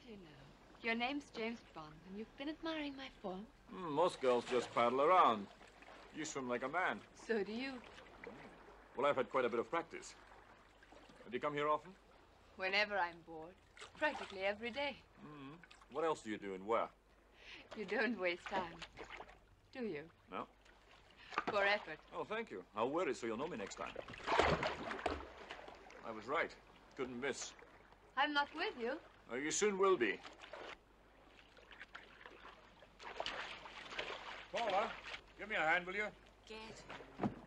you know? Your name's James Bond, and you've been admiring my form. Most girls just paddle around. You swim like a man. So do you. Well, I've had quite a bit of practice. Do you come here often? Whenever I'm bored. Practically every day. What else do you do and where? You don't waste time, do you? No. For effort. Oh, thank you. I'll wear it so you'll know me next time. I was right. Couldn't miss. I'm not with you. You soon will be. Paula, give me a hand, will you? Get.